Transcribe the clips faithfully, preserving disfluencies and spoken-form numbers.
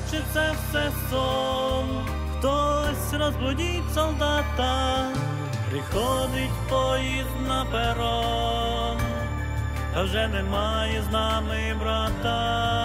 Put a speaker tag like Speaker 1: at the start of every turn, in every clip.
Speaker 1: чи це все сон? Хтось розбудіть солдата, приходить поїзд на перон, та вже немає з нами брата.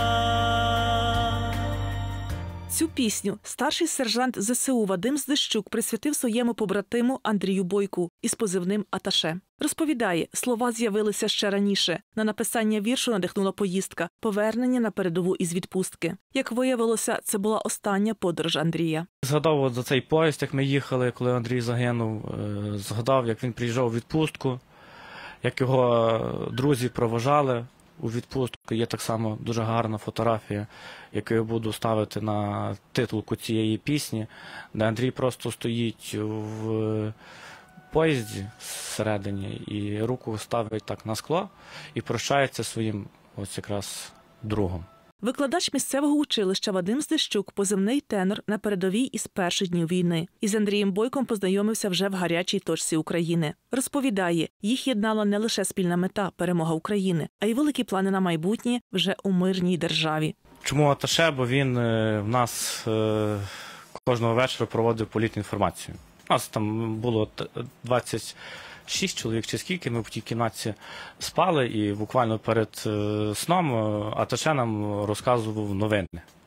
Speaker 2: Цю пісню старший сержант зе се у Вадим Здищук присвятив своєму побратиму Андрію Бойку із позивним «Аташе». Розповідає, слова з'явилися ще раніше. На написання віршу надихнула поїздка, повернення на передову із відпустки. Як виявилося, це була остання подорож Андрія.
Speaker 3: Згадав от за цей поїзд, як ми їхали, коли Андрій загинув. Згадав, як він приїжджав у відпустку, як його друзі проважали у відпустку. Є так само дуже гарна фотографія, яку я буду ставити на титулку цієї пісні, де Андрій просто стоїть в поїзді всередині і руку ставить так на скло і прощається своїм ось якраз другом.
Speaker 2: Викладач місцевого училища Вадим Здищук, позивний «Тенор», на передовій із перших днів війни. Із Андрієм Бойком познайомився вже в гарячій точці України. Розповідає, їх єднала не лише спільна мета – перемога України, а й великі плани на майбутнє вже у мирній державі.
Speaker 3: Чому «Аташе»? Бо він в нас кожного вечора проводив політну інформацію. У нас там було двадцять шість чоловік чи скільки, ми в тій кімнаті спали, і буквально перед сном «Аташе» нам розказував новини,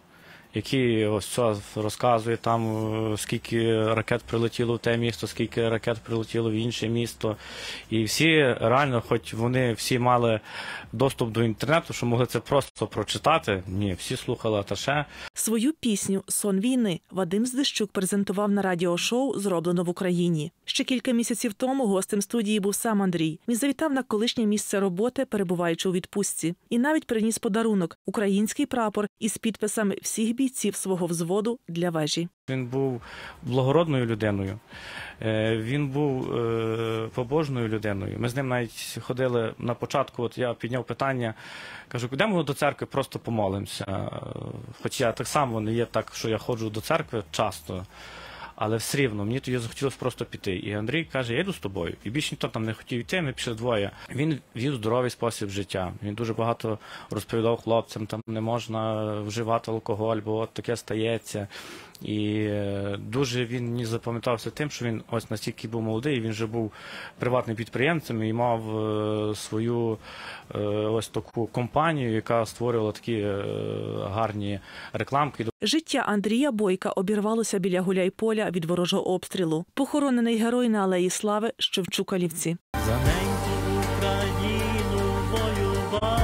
Speaker 3: які ось це розказує, там скільки ракет прилетіло в те місто, скільки ракет прилетіло в інше місто. І всі реально, хоч вони всі мали доступ до інтернету, що могли це просто прочитати, ні, всі слухали «Аташе».
Speaker 2: Свою пісню «Сон війни» Вадим Здищук презентував на радіошоу «Зроблено в Україні». Ще кілька місяців тому гостем студії був сам Андрій. Він завітав на колишнє місце роботи, перебуваючи у відпустці. І навіть приніс подарунок – український прапор із підписами всіх бійців свого взводу для вежі.
Speaker 3: Він був благородною людиною, він був побожною людиною. Ми з ним навіть ходили на початку, от я підняв питання, кажу, підемо до церкви, просто помолимося. Хоч я так само не є так, що я ходжу до церкви часто, але все рівно, мені тоді захотілося просто піти. І Андрій каже, я йду з тобою. І більше ніхто там не хотів йти, ми пішли двоє. Він вів здоровий спосіб життя. Він дуже багато розповідав хлопцям, там не можна вживати алкоголь, бо от таке стається. І дуже він мені запам'ятався тим, що він ось настільки був молодий, він вже був приватним підприємцем і мав свою ось таку компанію, яка створювала такі гарні рекламки.
Speaker 2: Життя Андрія Бойка обірвалося біля Гуляйполя від ворожого обстрілу. Похоронений герой на Алеї Слави, що в Чукалівці.
Speaker 1: За неньку Україну воював,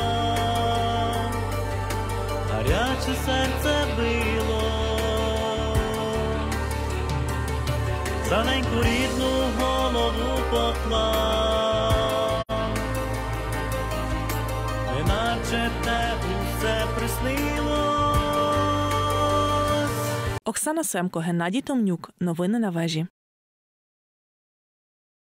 Speaker 1: гаряче серце било, за неньку рідну голову поклав, неначе те усе приснилось.
Speaker 2: Оксана Семко, Геннадій Томнюк. Новини на вежі.